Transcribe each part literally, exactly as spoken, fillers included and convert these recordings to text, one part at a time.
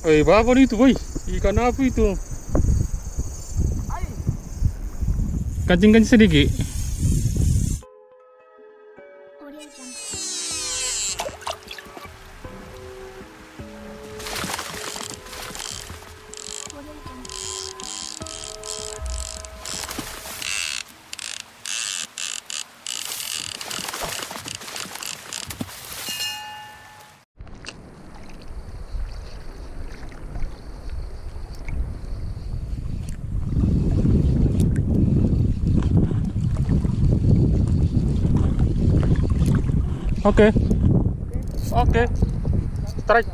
Woi, apa itu, boy? Ikan apa itu? Kancing-kancing sedikit. Oke, oke, strike.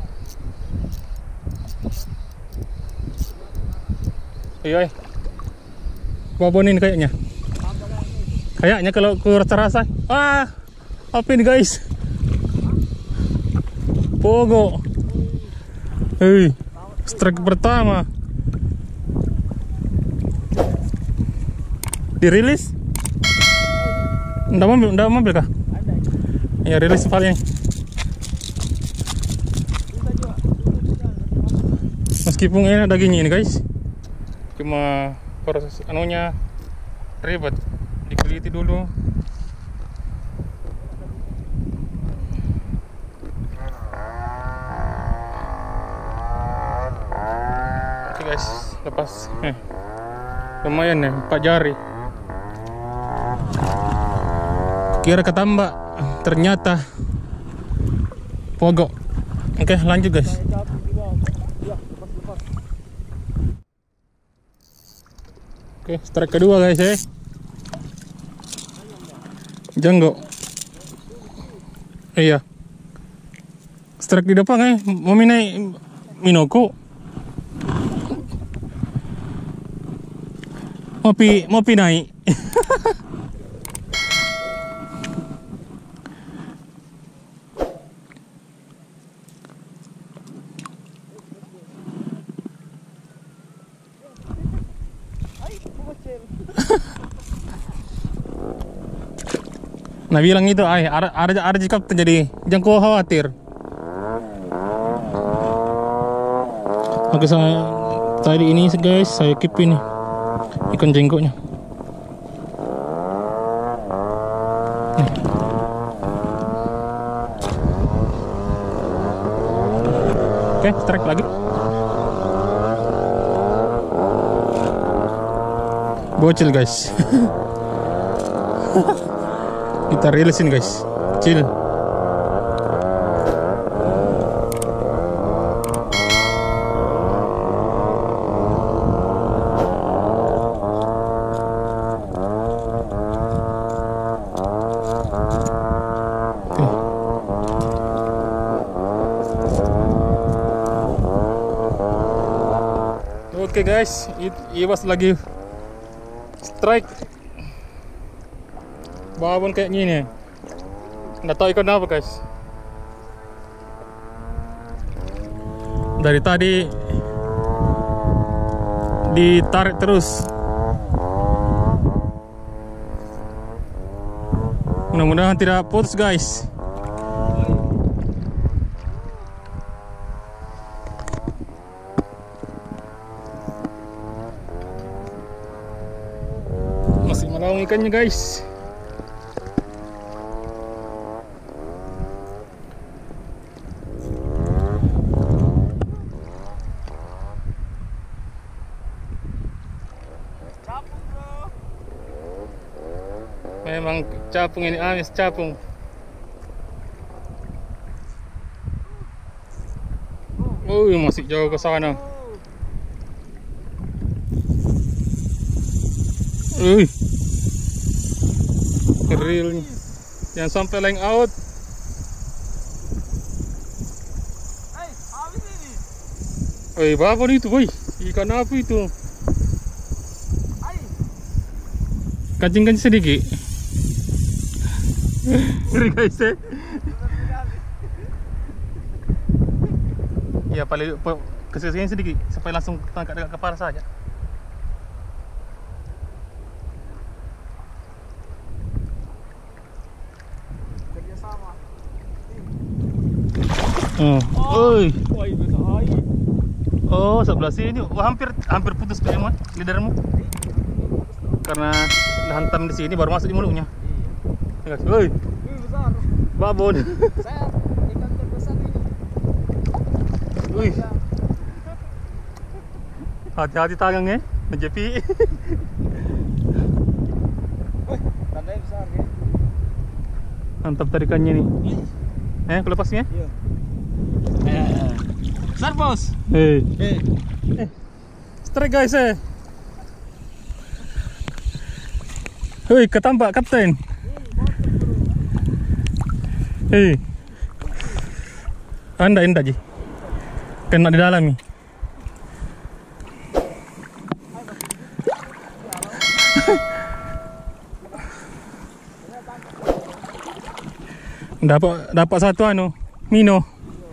Iya, babonin kayaknya. Kayaknya kalau ku rasa-rasa, ah, apa ini guys? Pogo. Hei, strike pertama. Dirilis? Nggak mobil, nggak mobil kah? Ya, rilis paling. Meskipun enak dagingnya ini guys, cuma proses anunya ribet, dikuliti dulu. Oke guys, lepas. Eh, lumayan ya, empat jari. Kira ketambak, ternyata pogo. Oke, lanjut guys. Oke, strike kedua guys ya. Janggo. Iya. Strike di depan eh, mau minai Minoko. Mau pi mau pinai. Nah bilang itu, ay, ada ada ada jika terjadi, jangan kau khawatir. Oke, saya tadi ini guys, saya keep ini ikan jenggotnya. Nih. Oke, strike lagi. Bocil guys. Kita rilisin guys, kecil. Oke guys, Iwas lagi strike. Babon kayak gini. Nggak tahu ikan apa guys. Dari tadi ditarik terus. Mudah-mudahan tidak putus guys. Masih melawan ikannya guys. Memang capung ini, amis capung. Oh, masih jauh ke sana. Wih, real. Jangan sampai laying out. Hey, habis ini. Woi, babon itu, boy. Ikan apa itu? Kancing-kancing sedikit. Ngeri guys ya. Ya paling kesini sedikit supaya langsung tangkap dekat kepala saja. Kerjasama. Oh, oi. Woi, besar air. Oh, sebelah sini. Oh, hampir hampir putus tuh emang lidarmu. Karena hantam di sini baru masuk di mulutnya. Iya. Woi. Wih, besar. Babon. Saya ikan terbesar ini. Wih. Hati-hati tangannya, menjepi. Wih, tandanya besar ya. Mantap tarikannya nih. Eh, aku lepasnya. Iya. Eh. Besar, Bos. Hei. Eh. Eh. Strike guys eh. Hei, ketampak kapten. Hei. Anda anda ji. Kena di dalam nih. dapat dapat satu anu, Mino.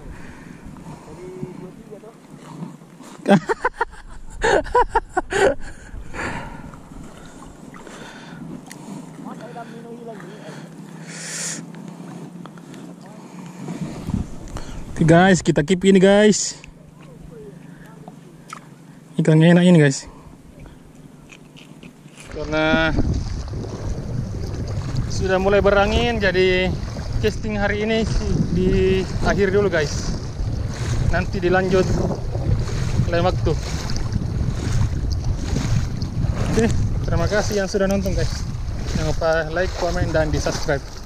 Oke guys, kita keep ini guys. Ikan enak ini guys. Karena sudah mulai berangin, jadi casting hari ini di akhir dulu guys. Nanti dilanjut lain waktu. Oke, terima kasih yang sudah nonton guys. Jangan lupa like, komen, dan di subscribe.